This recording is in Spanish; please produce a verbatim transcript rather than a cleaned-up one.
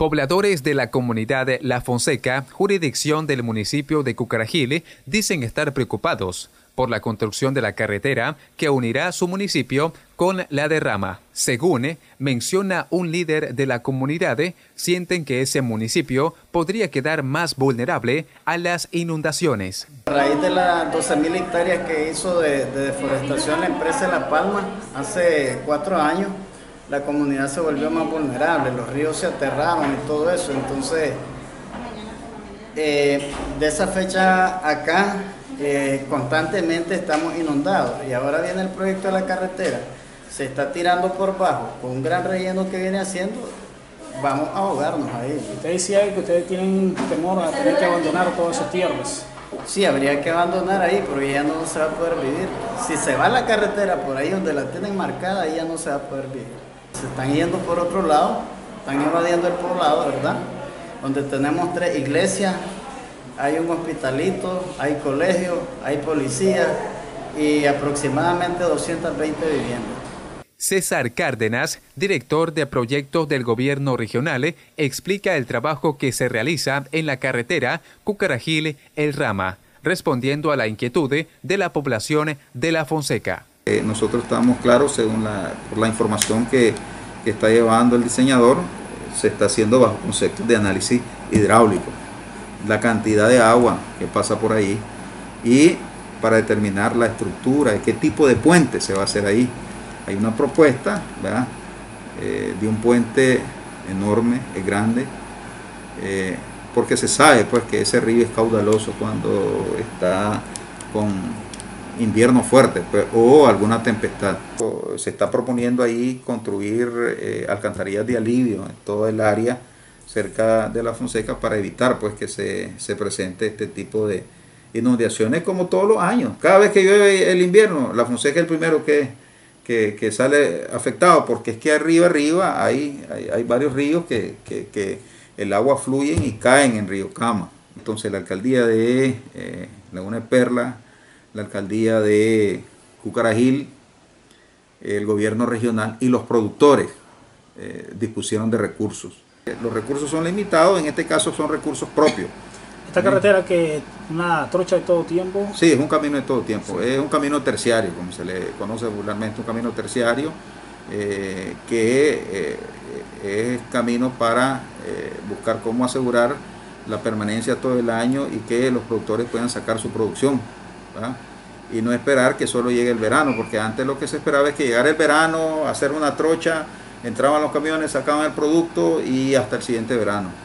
Pobladores de la comunidad La Fonseca, jurisdicción del municipio de Cucarajil, dicen estar preocupados por la construcción de la carretera que unirá su municipio con la de Rama. Según menciona un líder de la comunidad, sienten que ese municipio podría quedar más vulnerable a las inundaciones. A raíz de las doce mil hectáreas que hizo de, de deforestación la empresa La Palma hace cuatro años, la comunidad se volvió más vulnerable, los ríos se aterraron y todo eso. Entonces, eh, de esa fecha acá, eh, constantemente estamos inundados. Y ahora viene el proyecto de la carretera, se está tirando por bajo, con un gran relleno que viene haciendo, vamos a ahogarnos ahí. Usted decía que ustedes tienen temor a tener que abandonar todas esas tierras. Sí, habría que abandonar ahí, porque ya no se va a poder vivir. Si se va la carretera por ahí donde la tienen marcada, ahí ya no se va a poder vivir. Se están yendo por otro lado, están invadiendo el poblado, ¿verdad? Donde tenemos tres iglesias, hay un hospitalito, hay colegio, hay policía y aproximadamente doscientas veinte viviendas. César Cárdenas, director de proyectos del gobierno regional, explica el trabajo que se realiza en la carretera Cucarajil-El Rama, respondiendo a la inquietud de la población de La Fonseca. Eh, nosotros estamos claros, según la, por la información que, que está llevando el diseñador, se está haciendo bajo conceptos de análisis hidráulico, la cantidad de agua que pasa por ahí y para determinar la estructura y qué tipo de puente se va a hacer ahí. Hay una propuesta, ¿verdad? Eh, de un puente enorme, es grande, eh, porque se sabe pues, que ese río es caudaloso cuando está con invierno fuerte pues, o alguna tempestad. Se está proponiendo ahí construir eh, alcantarillas de alivio en todo el área cerca de La Fonseca para evitar pues, que se, se presente este tipo de inundaciones como todos los años. Cada vez que llueve el invierno, La Fonseca es el primero que, que, que sale afectado, porque es que arriba, arriba hay, hay, hay varios ríos que, que, que el agua fluye y caen en Río Cama. Entonces la alcaldía de eh, Laguna de Perla, la alcaldía de Cucarajil, el gobierno regional y los productores eh, dispusieron de recursos. Los recursos son limitados, en este caso son recursos propios. ¿Esta carretera que es una trocha de todo tiempo? Sí, es un camino de todo tiempo, sí. Es un camino terciario, como se le conoce vulgarmente, un camino terciario eh, que eh, es camino para eh, buscar cómo asegurar la permanencia todo el año y que los productores puedan sacar su producción, ¿verdad? Y no esperar que solo llegue el verano, porque antes lo que se esperaba es que llegara el verano, hacer una trocha, entraban los camiones, sacaban el producto y hasta el siguiente verano.